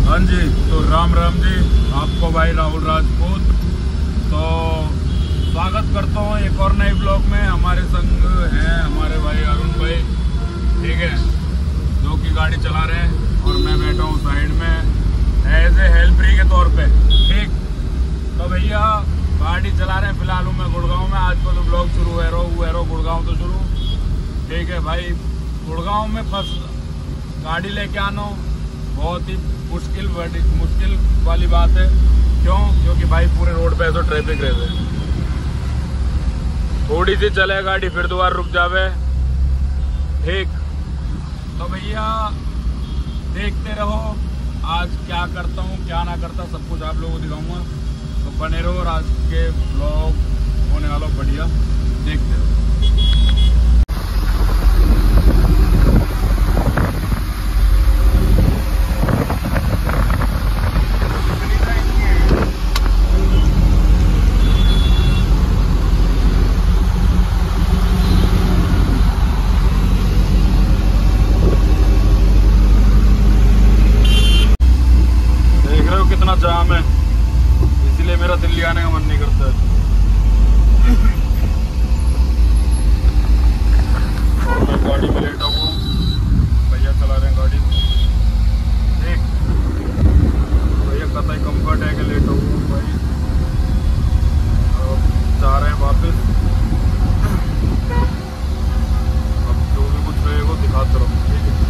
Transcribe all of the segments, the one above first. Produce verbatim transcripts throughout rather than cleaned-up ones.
हाँ जी, तो राम राम जी, आपको भाई राहुल राजपूत। तो स्वागत करता हूँ एक और नए ब्लॉग में। हमारे संग हैं हमारे भाई अरुण भाई, ठीक है, जो कि गाड़ी चला रहे हैं और मैं बैठा हूँ साइड में एज ए हेल्परी के तौर पे, ठीक। तो भैया गाड़ी चला रहे हैं, फिलहाल हूँ मैं गुड़गांव में। आज को तो ब्लॉग शुरू है रो हुए रो गुड़गांव तो शुरू, ठीक है भाई। गुड़गांव में फंस गाड़ी लेके आना बहुत ही मुश्किल बड़ी मुश्किल वाली बात है। क्यों? क्योंकि भाई पूरे रोड पे ऐसा ट्रैफिक रहते हैं, थोड़ी सी चले गाड़ी फिर दोबारा रुक जावे, ठीक। तो भैया देखते रहो आज क्या करता हूँ क्या ना करता, सब कुछ आप लोगों को दिखाऊंगा। तो बने रहो और आज के ब्लॉग होने वाला बढ़िया, देखते रहो। कितना जाम है, इसीलिए मेरा दिल्ली आने का मन नहीं करता है। और मैं गाड़ी में लेटा हूँ, भैया चला रहे हैं गाड़ी, ठीक। भैया कतई कंफर्ट है कि लेटा हूँ भाई, जा रहे हैं वापस। अब जो भी कुछ रहेगा दिखाते रहो, ठीक है।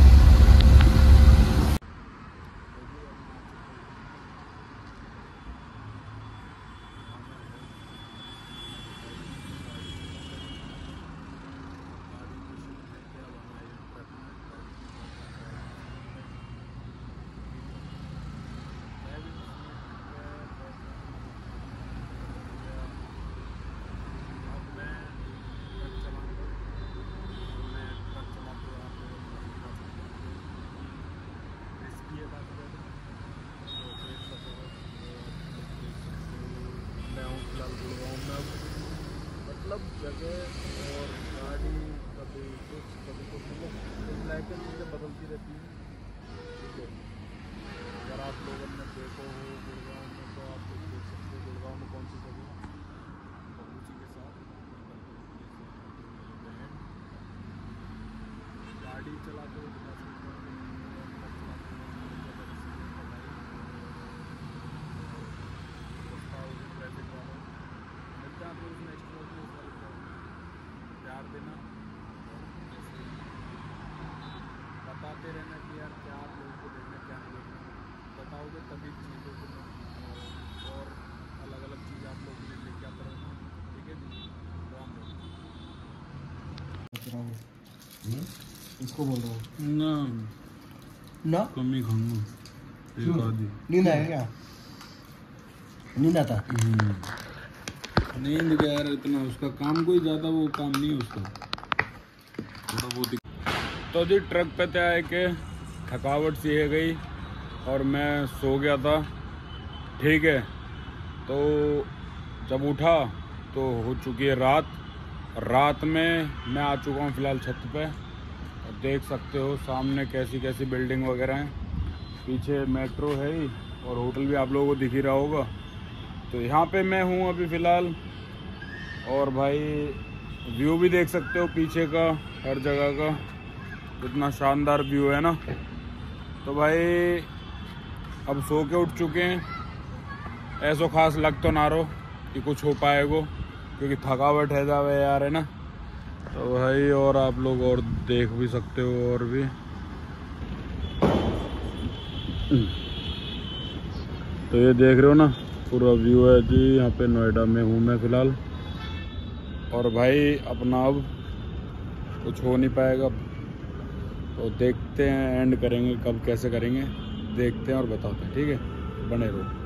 मतलब जगह और गाड़ी कभी कुछ कभी कुछ मतलब लाइक चीज़ें बदलती रहती हैं, ठीक है। अगर आप लोगों ने देखो हो गुड़गांव में तो आप लोग देख सकते हो गुड़गांव में कौन सी जगह बबूची के साथ बहन गाड़ी चलाते हुए दिखा सकते हैं। प्यार देना, बताते रहना कि यार क्या आप लोगों को देखना क्या नहीं देखना, बताओगे तभी चीज़ों को और अलग अलग चीज़ आप लोगों के लिए लेके आते रहना, ठीक है जी। राम राम। इसको बोल रहा हूँ ना ना कम ही खाऊंगा, नींद आएगा क्या? नींद आता नींद क्या यार, इतना उसका काम कोई ज़्यादा वो काम नहीं है उसका, थोड़ा बहुत। तो जी ट्रक पे क्या है कि थकावट सी है गई और मैं सो गया था, ठीक है। तो जब उठा तो हो चुकी है रात। रात में मैं आ चुका हूँ फ़िलहाल छत पे, और देख सकते हो सामने कैसी कैसी बिल्डिंग वगैरह हैं। पीछे मेट्रो है ही और होटल भी आप लोगों को दिख ही रहा होगा। तो यहाँ पे मैं हूँ अभी फ़िलहाल, और भाई व्यू भी देख सकते हो पीछे का, हर जगह का कितना शानदार व्यू है ना। तो भाई अब सो के उठ चुके हैं, ऐसो खास लग तो ना रहो कि कुछ हो पाएगा, क्योंकि थकावट है जावे यार, है ना। तो भाई और आप लोग और देख भी सकते हो, और भी तो ये देख रहे हो ना पूरा व्यू है जी। यहाँ पे नोएडा में हूँ मैं फ़िलहाल, और भाई अपना अब कुछ हो नहीं पाएगा। तो देखते हैं एंड करेंगे कब कैसे करेंगे, देखते हैं और बताते हैं, ठीक है। बने रहो।